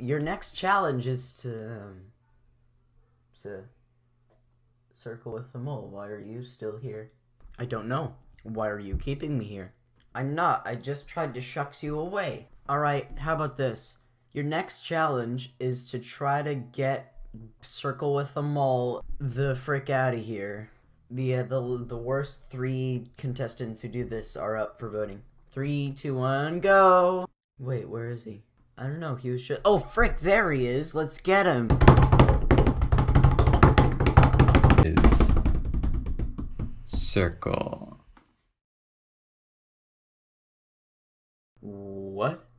Your next challenge is to circle with the mole. Why are you still here? I don't know. Why are you keeping me here? I'm not. I just tried to shucks you away. Alright, how about this? Your next challenge is to try to get Circle with the Mole the frick out of here. The worst 3 contestants who do this are up for voting. 3, 2, 1, go! Wait, where is he? I don't know, he was just— oh frick, there he is! Let's get him! Is circle. What?